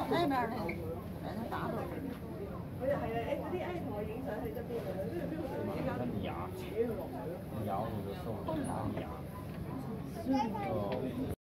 那边儿呢，把它打到。 我就係啊，誒嗰啲誒同我影相喺側邊啊，跟住邊個突然之間你牙， 扯佢落嚟咯。 你咬我的手，你牙。